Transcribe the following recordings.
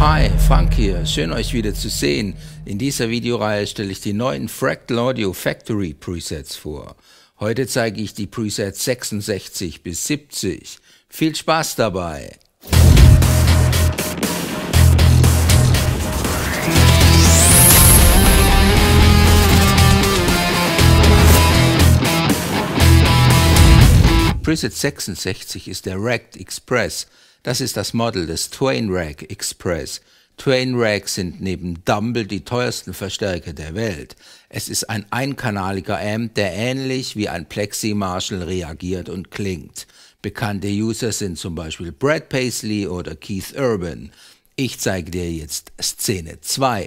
Hi, Frank hier, schön euch wieder zu sehen. In dieser Videoreihe stelle ich die neuen Fractal Audio Factory Presets vor. Heute zeige ich die Presets 66 bis 70. Viel Spaß dabei! Preset 66 ist der Racked Express. Das ist das Model des Twain Rack Express. Twain Rack sind neben Dumble die teuersten Verstärker der Welt. Es ist ein einkanaliger Amp, der ähnlich wie ein Plexi Marshall reagiert und klingt. Bekannte User sind zum Beispiel Brad Paisley oder Keith Urban. Ich zeige dir jetzt Szene 2.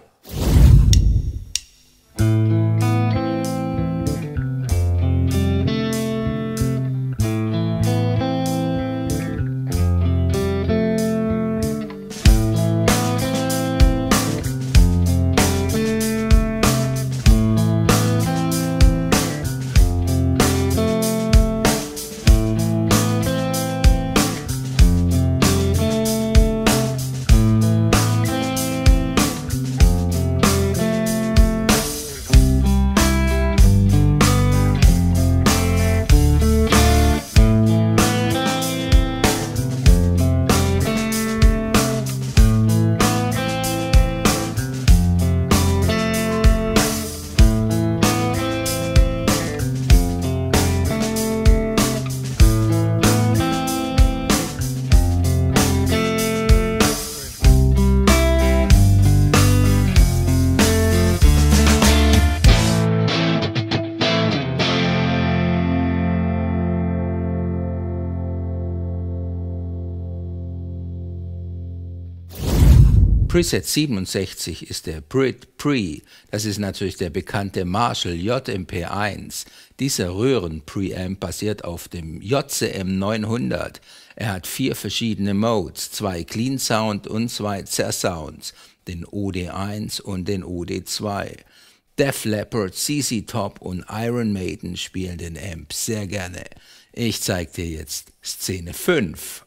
Preset 67 ist der Brit Pre, das ist natürlich der bekannte Marshall JMP1. Dieser Röhren-Preamp basiert auf dem JCM 900. Er hat 4 verschiedene Modes, 2 Clean Sound und 2 Zerr-Sounds, den OD1 und den OD2. Def Leppard, ZZ Top und Iron Maiden spielen den Amp sehr gerne. Ich zeige dir jetzt Szene 5.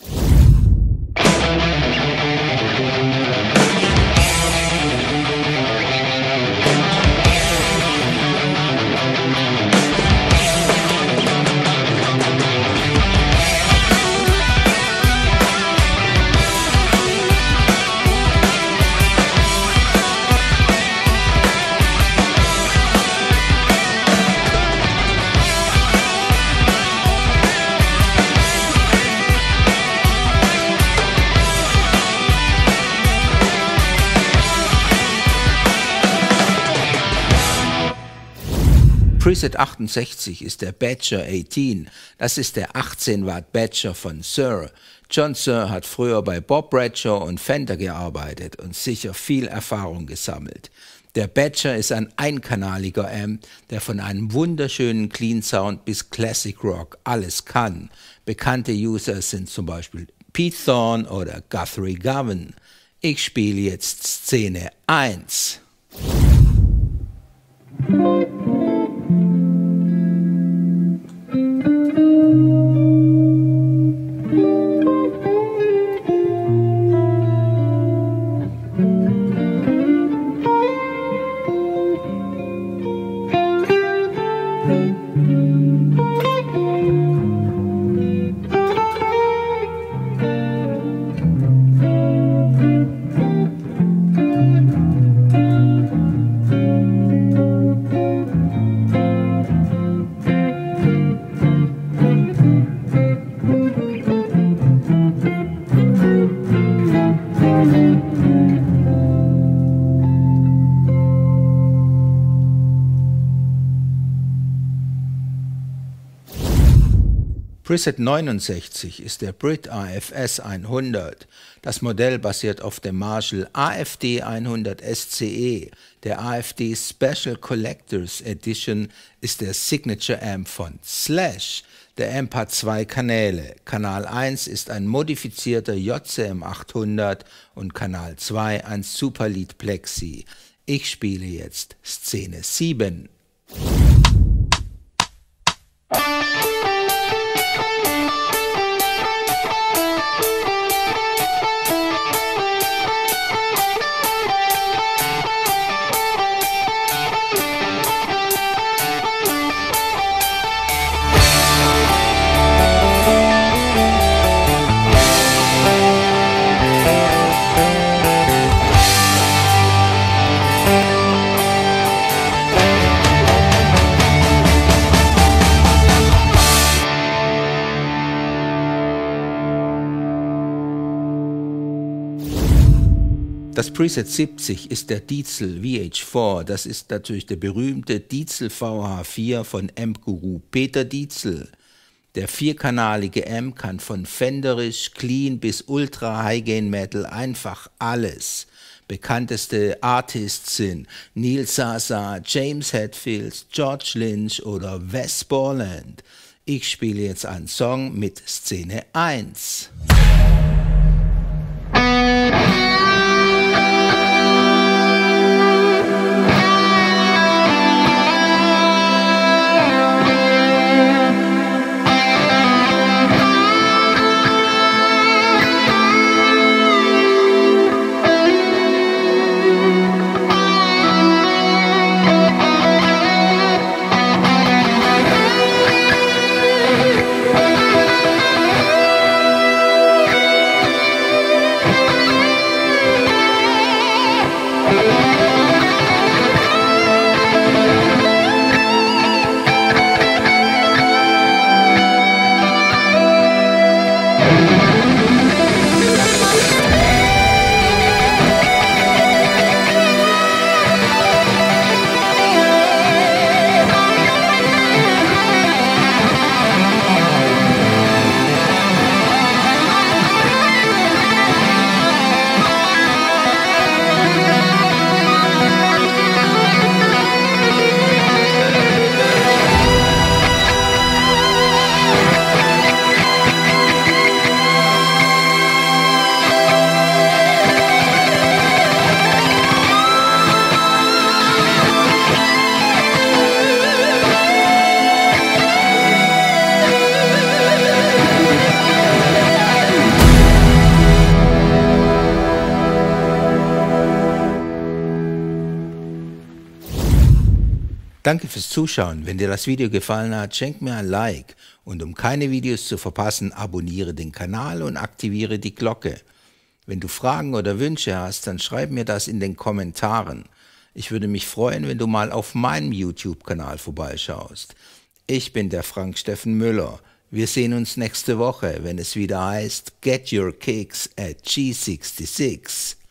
Preset 68 ist der Badger 18. Das ist der 18 Watt Badger von Suhr. John Suhr hat früher bei Bob Bradshaw und Fender gearbeitet und sicher viel Erfahrung gesammelt. Der Badger ist ein einkanaliger Amp, der von einem wunderschönen Clean Sound bis Classic Rock alles kann. Bekannte User sind zum Beispiel Pete Thorne oder Guthrie Govan. Ich spiele jetzt Szene 1. Preset 69 ist der Brit AFS 100. Das Modell basiert auf dem Marshall AFD 100 SCE. Der AFD Special Collectors Edition ist der Signature Amp von Slash. Der Amp hat 2 Kanäle. Kanal 1 ist ein modifizierter JCM 800 und Kanal 2 ein Superlead Plexi. Ich spiele jetzt Szene 7. Das Preset 70 ist der Diezel VH4, das ist natürlich der berühmte Diezel VH4 von Amp-Guru Peter Diezel. Der vierkanalige Amp kann von Fenderisch, Clean bis Ultra High-Gain Metal einfach alles. Bekannteste Artists sind Neil Sasa, James Hetfield, George Lynch oder Wes Borland. Ich spiele jetzt einen Song mit Szene 1. Danke fürs Zuschauen. Wenn dir das Video gefallen hat, schenk mir ein Like und um keine Videos zu verpassen, abonniere den Kanal und aktiviere die Glocke. Wenn du Fragen oder Wünsche hast, dann schreib mir das in den Kommentaren. Ich würde mich freuen, wenn du mal auf meinem YouTube-Kanal vorbeischaust. Ich bin der Frank Steffen Müller. Wir sehen uns nächste Woche, wenn es wieder heißt Get Your Kicks at G66.